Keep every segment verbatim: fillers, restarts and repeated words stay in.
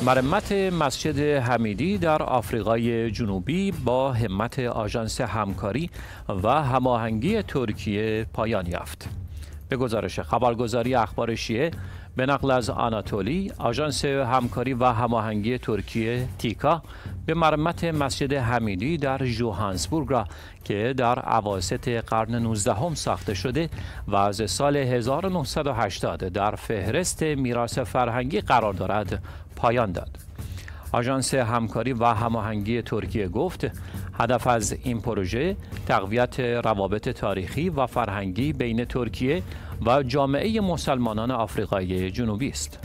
مرمت مسجد حمیدی در آفریقای جنوبی با همت آژانس همکاری و هماهنگی ترکیه پایان یافت. به گزارش خبرگزاری اخبار شیعه به نقل از آناتولی، آژانس همکاری و هماهنگی ترکیه تیکا به مرمت مسجد حمیدی در ژوهانسبورگ را که در اواسط قرن نوزدهم ساخته شده و از سال هزار و نهصد و هشتاد در فهرست میراث فرهنگی قرار دارد پایان داد. آژانس همکاری و هماهنگی ترکیه گفت هدف از این پروژه تقویت روابط تاریخی و فرهنگی بین ترکیه و جامعه مسلمانان آفریقای جنوبی است.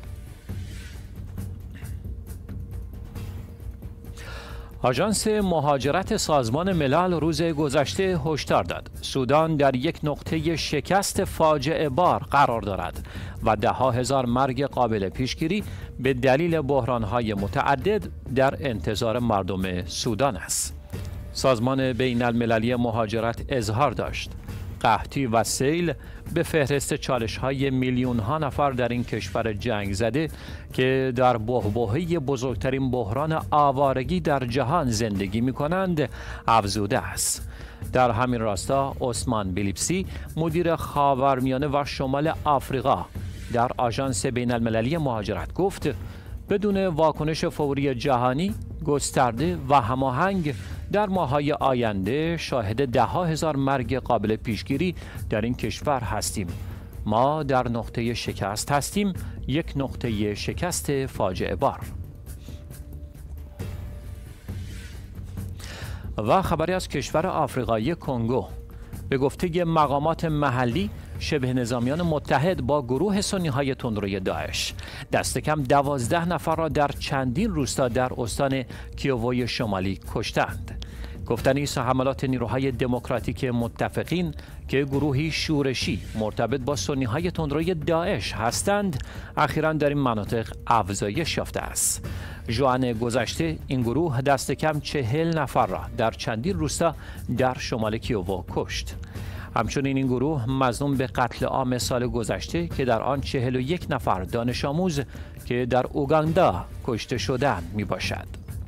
آژانس مهاجرت سازمان ملل روز گذشته هشدار داد سودان در یک نقطه شکست فاجعه بار قرار دارد و ده ها هزار مرگ قابل پیشگیری به دلیل بحران‌های متعدد در انتظار مردم سودان است. سازمان بین المللی مهاجرت اظهار داشت قحطی و سیل به فهرست چالش‌های میلیون‌ها نفر در این کشور جنگ زده که در بحبوحه بزرگترین بحران آوارگی در جهان زندگی می‌کنند افزوده است. در همین راستا عثمان بیلیپسی مدیر خاورمیانه و شمال آفریقا در آژانس بین المللی مهاجرت گفت بدون واکنش فوری جهانی گسترده و هماهنگ در ماه‌های آینده شاهد ده ها هزار مرگ قابل پیشگیری در این کشور هستیم. ما در نقطه شکست هستیم، یک نقطه شکست فاجعه بار. و خبری از کشور آفریقایی کنگو به گفته مقامات محلی شبه نظامیان متحد با گروه سنی‌های تندروی داعش دست کم دوازده نفر را در چندین روستا در استان کیووی شمالی کشتند. گفتنی است حملات نیروهای دموکراتیک متفقین که گروهی شورشی مرتبط با سنی‌های تندروی داعش هستند اخیراً در این مناطق افزایش یافته است. ژوئن گذشته این گروه دست کم چهل نفر را در چندین روستا در شمال کیوو کشت. همچنین این گروه مظنون به قتل عام سال گذشته که در آن چهل و یک نفر دانش آموز که در اوگاندا کشته شدند می باشد.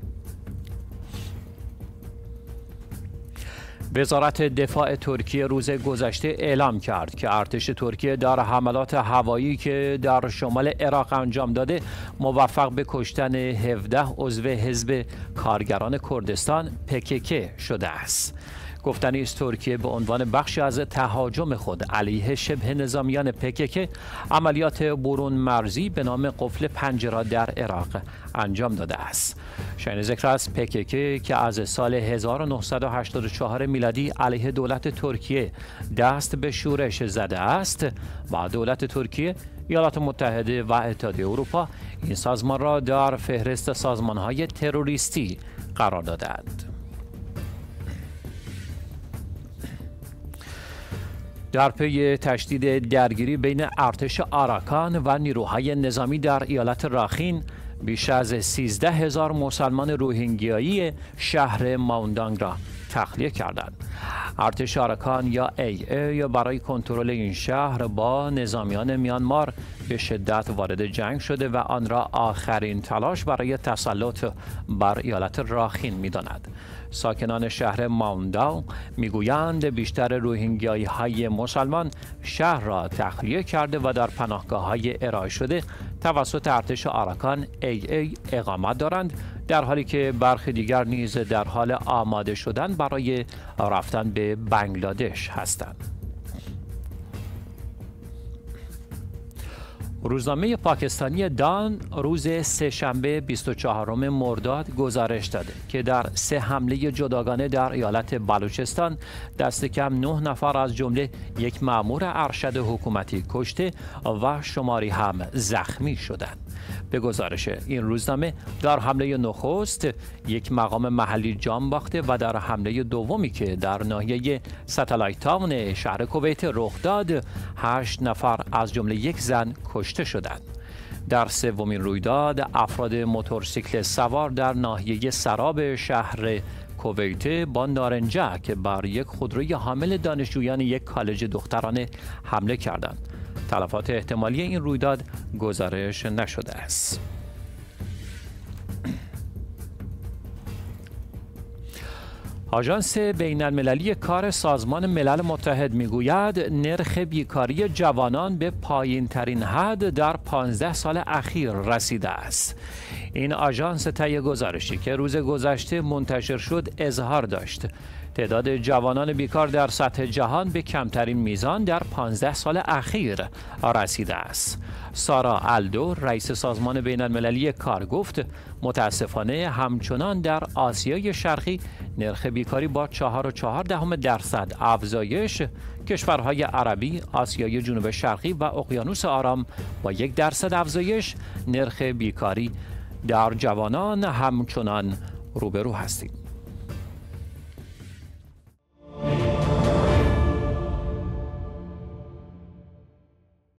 وزارت دفاع ترکیه روز گذشته اعلام کرد که ارتش ترکیه در حملات هوایی که در شمال عراق انجام داده موفق به کشتن هفده عضو حزب کارگران کردستان پکک شده است. گفتنی است ترکیه به عنوان بخشی از تهاجم خود علیه شبه نظامیان پکک عملیات برون مرزی به نام قفل پنجره در عراق انجام داده است. شایان ذکر است پکک که از سال هزار و نهصد و هشتاد و چهار میلادی علیه دولت ترکیه دست به شورش زده است و دولت ترکیه، ایالات متحده و اتحادیه اروپا این سازمان را در فهرست سازمان‌های تروریستی قرار دادند. در پی تشدید درگیری بین ارتش آراکان و نیروهای نظامی در ایالت راخین بیش از سیزده هزار مسلمان روهینگیایی شهر ماوندانگ را تخلیه کردند. ارتش آراکان یا ای ای برای کنترل این شهر با نظامیان میانمار به شدت وارد جنگ شده و آن را آخرین تلاش برای تسلط بر ایالت راخین می‌داند. ساکنان شهر ماوندانگ میگویند بیشتر روهینگیایی های مسلمان شهر را تخلیه کرده و در پناهگاه‌های ارائه شده توسط ارتش آراکان ای ای اقامت دارند، در حالی که برخی دیگر نیز در حال آماده شدن برای رفتن به بنگلادش هستند. روزنامه پاکستانی دان روز سه‌شنبه بیست و چهارم مرداد گزارش داده که در سه حمله جداگانه در ایالت بلوچستان دست کم نه نفر از جمله یک مأمور ارشد حکومتی کشته و شماری هم زخمی شدند. به گزارش این روزنامه در حمله نخست یک مقام محلی جان باخته و در حمله دومی که در ناحیه ستالایت تاون شهر کویت رخ داد هشت نفر از جمله یک زن کشته شدند. در سومین رویداد افراد موتورسیکل سوار در ناحیه سراب شهر کویت با نارنجک بر یک خودروی حامل دانشجویان یک کالج دخترانه حمله کردند. تلفات احتمالی این رویداد گزارش نشده است. آژانس بین المللی کار سازمان ملل متحد میگوید نرخ بیکاری جوانان به پایین ترین حد در پانزده سال اخیر رسیده است. این آژانس طی گزارشی که روز گذشته منتشر شد اظهار داشت تعداد جوانان بیکار در سطح جهان به کمترین میزان در پانزده سال اخیر رسیده است. سارا الدو رئیس سازمان بین المللی کار گفت متاسفانه همچنان در آسیای شرقی نرخ بیکاری با چهار و چهار دهم درصد افزایش، کشورهای عربی، آسیای جنوب شرقی و اقیانوس آرام با یک درصد افزایش نرخ بیکاری در جوانان همچنان روبرو هستیم.